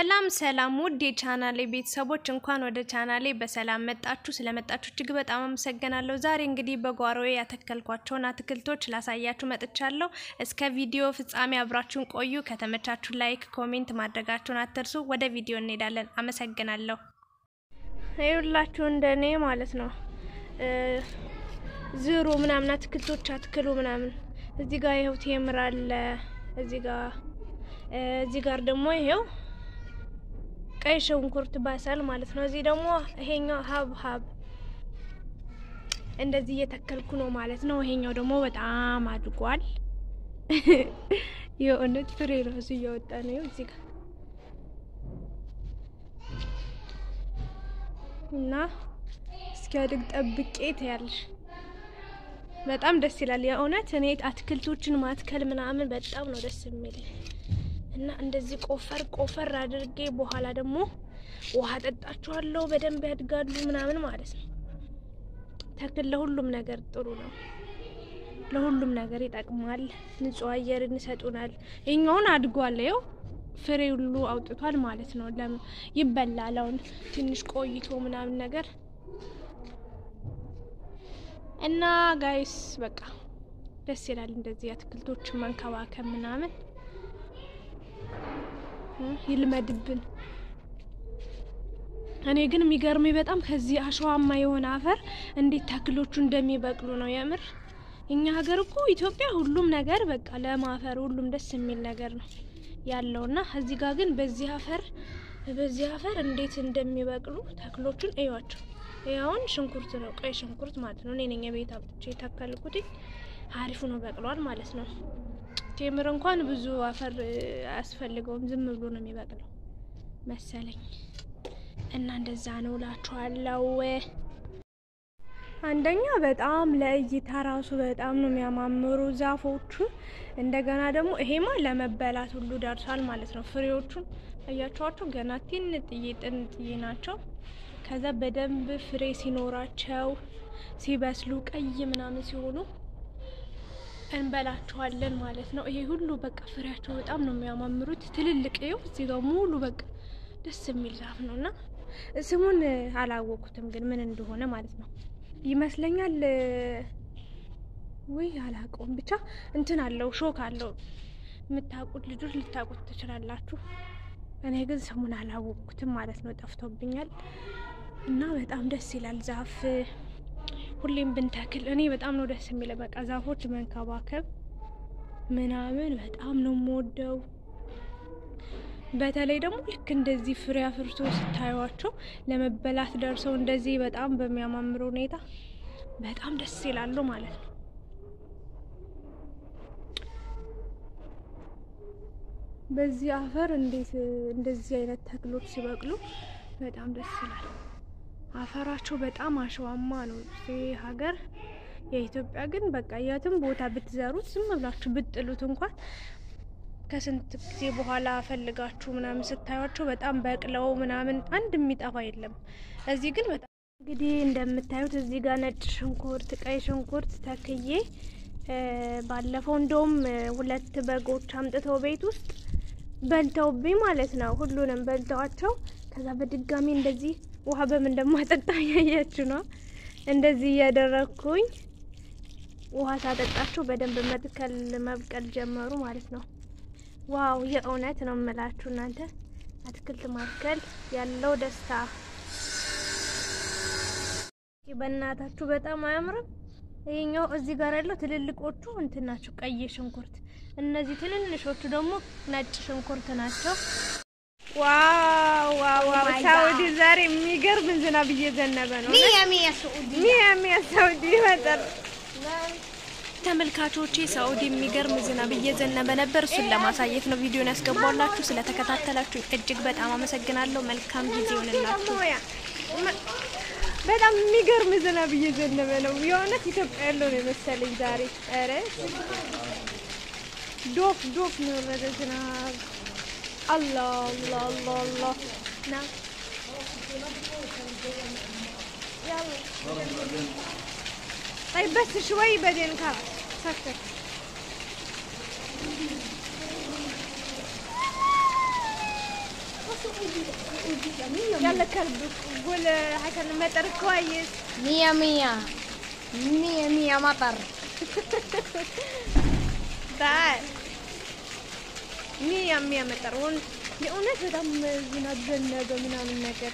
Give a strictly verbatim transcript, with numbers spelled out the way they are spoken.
ሰላም ሰላም ውድ የቻናሌ ቤተሰቦች እንኳን ወደ ቻናሌ በሰላም መጣችሁ ስለመጣችሁ እጅግ በጣም አመሰግናለሁ። ዛሬ እንግዲህ በጓሮዬ ያተከልኳቸውን አትክልቶች ላሳያችሁ መጥቻለሁ። እስከ ቪዲዮ ፍጻሜ አብራችሁን ቆዩ። ከተመቻችሁ ላይክ ኮሜንት ማድረጋችሁን አትርሱ። ወደ ቪዲዮ እንሄዳለን። አመሰግናለሁ። ይኸውላችሁ እንደኔ ማለት ነው ዝሩ ምናምን አትክልቶች አትክሉ ምናምን እዚህ ጋር ይሄው ቴምር አለ እዚህ ጋር እዚህ ጋር ደግሞ ይሄው ቀይ ሽንኩርት ባሳል ማለት ነው። እዚህ ደግሞ ይሄኛው ሀብሀብ እንደዚህ እየተከልኩ ነው ማለት ነው። ይሄኛው ደግሞ በጣም አድጓል። የእውነት ፍሬ ራሱ እያወጣ ነው እዚህ ጋር እና እስኪያድግ ጠብቄ ታያለሽ። በጣም ደስ ይላል የእውነት እኔ አትክልቶችን ማትከል ምናምን በጣም ነው ደስ የሚለኝ። እና እንደዚህ ቆፈር ቆፈር አድርጌ በኋላ ደግሞ ውሃ ጠጣቸዋለሁ በደንብ ያድጋሉ ምናምን ማለት ነው። ተክል ለሁሉም ነገር ጥሩ ነው። ለሁሉም ነገር ይጠቅማል። ንጹህ አየርን ይሰጡናል። እኛውን አድጓል ይው ፍሬ ሁሉ አውጥቷል ማለት ነው። ለም ይበላል አሁን ትንሽ ቆይቶ ምናምን ነገር እና ጋይስ በቃ ደስ ይላል እንደዚህ አትክልቶችን መንከባከብ ምናምን ይልመድብን። እኔ ግን የሚገርመኝ በጣም ከዚህ አሸዋማ የሆነ አፈር እንዴት ተክሎቹ እንደሚበቅሉ ነው የምር። እኛ ሀገር እኮ ኢትዮጵያ ሁሉም ነገር በቃ ለማፈር ሁሉም ደስ የሚል ነገር ነው ያለውና እዚህ ጋር ግን በዚህ አፈር በዚህ አፈር እንዴት እንደሚበቅሉ ተክሎቹን እዩዋቸው። ያውን ሽንኩርት ነው ቀይ ሽንኩርት ማለት ነው። እኔ ነኝ የቤት አብጥቼ ተከልኩት አሪፍ ነው በቅሏል ማለት ነው። ቴምር እንኳን ብዙ አፈር አያስፈልገውም ዝም ብሎ ነው የሚበቅለው መሰለኝ። እና እንደዛ ነው ላችኋለሁ። አንደኛ በጣም ለእይታ ራሱ በጣም ነው የሚያማምሩ ዛፎቹ። እንደገና ደግሞ ይሄማ ለመበላት ሁሉ ደርሷል ማለት ነው። ፍሬዎቹን አያችኋቸው ገና ትንጥዬ ጥንጥዬ ናቸው። ከዛ በደንብ ፍሬ ሲኖራቸው ሲበስሉ ቀይ ምናምን ሲሆኑ እንበላቸዋለን ማለት ነው። ይሄ ሁሉ በቃ ፍሬያቸው በጣም ነው የሚያማምሩት ትልልቅ ይው እዚህ ጋር ሙሉ በቃ ደስ የሚል ዛፍ ነውና ስሙን አላወቁትም ግን ምን እንደሆነ ማለት ነው ይመስለኛል ወይ አላውቀውም ብቻ እንትን አለው ሾክ አለው። የምታውቁት ልጆች ልታውቁት ትችላላችሁ። እኔ ግን ስሙን አላወቁትም ማለት ነው ጠፍቶብኛል። እና በጣም ደስ ይላል ዛፍ ሁሌም ብንተክል እኔ በጣም ነው ደስ የሚለው በቃ ዛፎች መንከባከብ ምናምን በጣም ነው የምወደው። በተለይ ደግሞ ልክ እንደዚህ ፍሬ አፍርቶ ስታዩዋቸው ለመበላት ደርሰው እንደዚህ በጣም በሚያማምሩ ሁኔታ በጣም ደስ ይላሉ ማለት ነው። በዚህ አፈር እንዴት እንደዚህ አይነት ተክሎች ሲበቅሉ በጣም ደስ ይላል። አፈራቸው በጣም አሸዋማ ነው እዚህ ሀገር። የኢትዮጵያ ግን በቃ የትም ቦታ ብትዘሩት ዝም ብላችሁ ብትጥሉት እንኳን ከስንት ጊዜ በኋላ ፈልጋችሁ ምናምን ስታዩዋቸው በጣም በቅለው ምናምን አንድ የሚጠፋ የለም። እዚህ ግን በጣም እንግዲህ እንደምታዩት እዚህ ጋር ነጭ ሽንኩርት ቀይ ሽንኩርት ተክዬ ባለፈው እንደውም ሁለት በጎች አምጥተው ቤት ውስጥ በልተውብኝ ማለት ነው። ሁሉንም በልተዋቸው ከዛ በድጋሚ እንደዚህ ውሃ በምን እንደማጠጣ ያያችሁ ነው። እንደዚህ ያደረኩኝ ውሃ ሳጠጣቸው በደንብ መትከል መብቀል ጀመሩ ማለት ነው። ዋው የእውነት ነው የምላችሁ እናንተ አትክልት ማትከል ያለው ደስታ በእናታችሁ በጣም አያምርም? ይሄኛው እዚህ ጋር ያለው ትልልቆቹ እንትን ናቸው ቀይ ሽንኩርት፣ እነዚህ ትንንሾቹ ደግሞ ነጭ ሽንኩርት ናቸው። ዋው ዋው ዋው ሳውዲ ዛሬ የሚገርም ዝናብ እየዘነበ ነው። ሚያ ሚያ ሳውዲ ሚያ ሚያ ሳውዲ መጣር ተመልካቾቼ ሳውዲ የሚገርም ዝናብ እየዘነበ ነበር። እሱን ለማሳየት ነው ቪዲዮን ያስገባውላችሁ። ስለተከታተላችሁ እጅግ በጣም አመሰግናለሁ። መልካም ጊዜ ይሁንላችሁ። በጣም የሚገርም ዝናብ እየዘነበ ነው። የእውነት ኢትዮጵያ ያለው ነው መሰለኝ ዛሬ። አረ ዶፍ ዶፍ ነው ዝናብ الله الله الله الله نعم يلا طيب بس شوي بعدين كاب سكت يلا كلبك قول حكى المطر كويس. مية مية مية مية مطر. تعال مية مية مطر ون የእውነት በጣም ዝናብ ዘነበ ምናምን ነገር